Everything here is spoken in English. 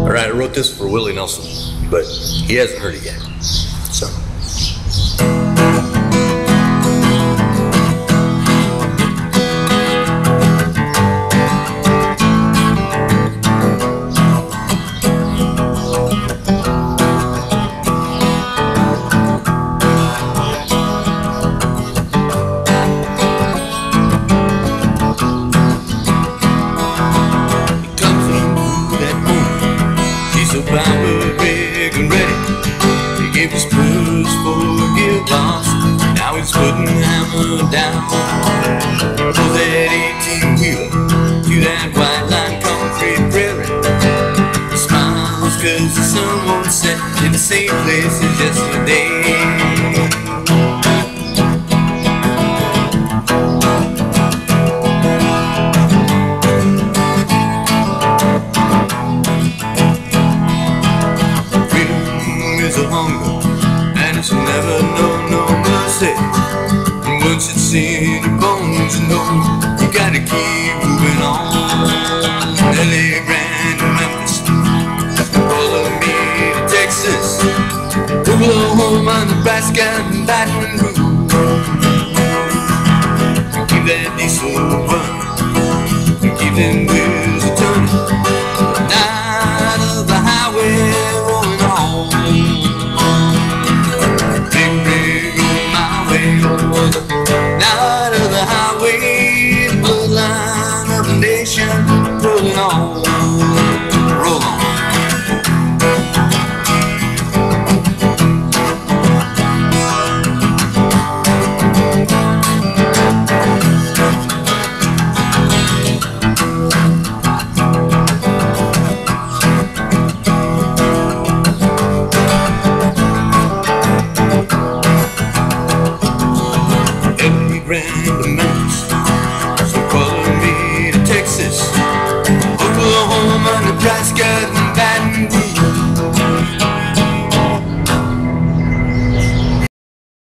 Alright, I wrote this for Willie Nelson, but he hasn't heard it yet. So. So power big and ready. He gave the Spurs for gearbox. Now he's putting the hammer down. For that 18-wheeler to that white line concrete prairie. He smiles cause the sun won't set in the same place as yesterday. And it's never known no mercy. And once it's in your bones, you know you gotta keep moving on. LA, Grand, Memphis, follow me to Texas, Oklahoma, Nebraska, and Baton Rouge. Keep that diesel run, keep them